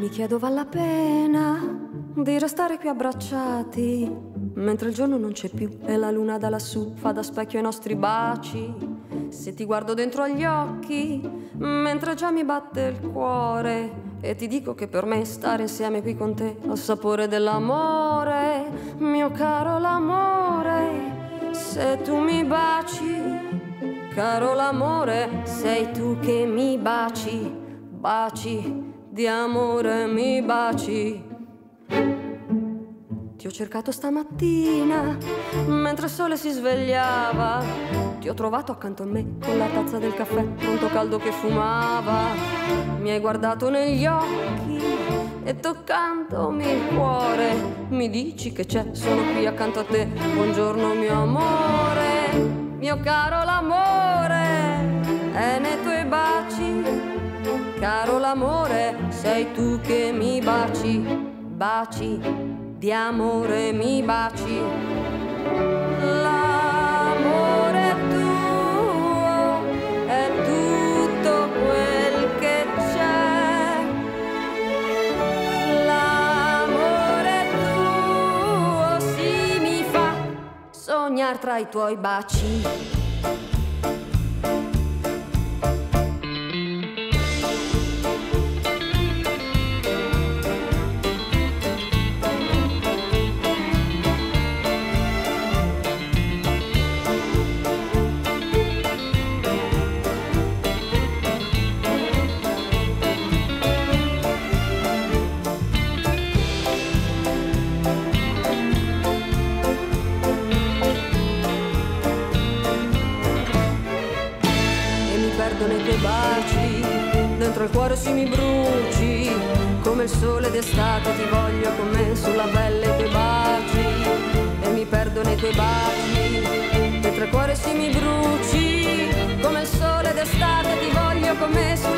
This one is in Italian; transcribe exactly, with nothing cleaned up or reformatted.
Mi chiedo val la pena di restare qui abbracciati mentre il giorno non c'è più e la luna da lassù fa da specchio ai nostri baci. Se ti guardo dentro agli occhi mentre già mi batte il cuore e ti dico che per me stare insieme qui con te ha il sapore dell'amore, mio caro l'amore. Se tu mi baci, caro l'amore, sei tu che mi baci, baci di amore mi baci. Ti ho cercato stamattina mentre il sole si svegliava, ti ho trovato accanto a me con la tazza del caffè pronto caldo che fumava. Mi hai guardato negli occhi e toccandomi il cuore mi dici che c'è, sono qui accanto a te. Buongiorno mio amore, mio caro l'amore è nei tuoi baci. Caro l'amore, sei tu che mi baci, baci di amore mi baci. L'amore tuo è tutto quel che c'è. L'amore tuo sì mi fa sognare tra i tuoi baci. Nei tuoi baci, dentro il cuore si mi bruci, come il sole d'estate ti voglio con me sulla pelle i tuoi baci, e mi perdo nei tuoi baci, dentro il cuore si mi bruci, come il sole d'estate ti voglio con me sulla